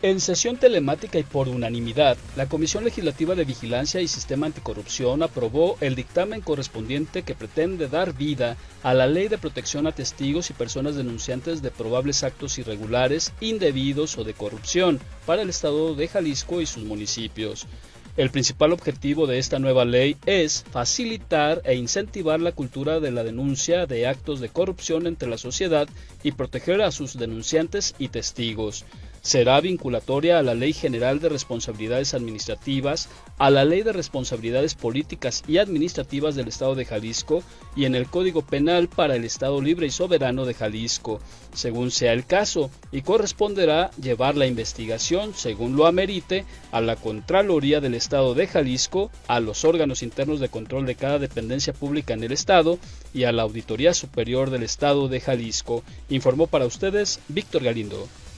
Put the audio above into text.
En sesión telemática y por unanimidad, la Comisión Legislativa de Vigilancia y Sistema Anticorrupción aprobó el dictamen correspondiente que pretende dar vida a la Ley de Protección a Testigos y Personas Denunciantes de probables actos irregulares, indebidos o de corrupción para el Estado de Jalisco y sus municipios. El principal objetivo de esta nueva ley es facilitar e incentivar la cultura de la denuncia de actos de corrupción entre la sociedad y proteger a sus denunciantes y testigos. Será vinculatoria a la Ley General de Responsabilidades Administrativas, a la Ley de Responsabilidades Políticas y Administrativas del Estado de Jalisco y en el Código Penal para el Estado Libre y Soberano de Jalisco, según sea el caso, y corresponderá llevar la investigación, según lo amerite, a la Contraloría del Estado de Jalisco, a los órganos internos de control de cada dependencia pública en el Estado y a la Auditoría Superior del Estado de Jalisco, informó para ustedes Víctor Galindo.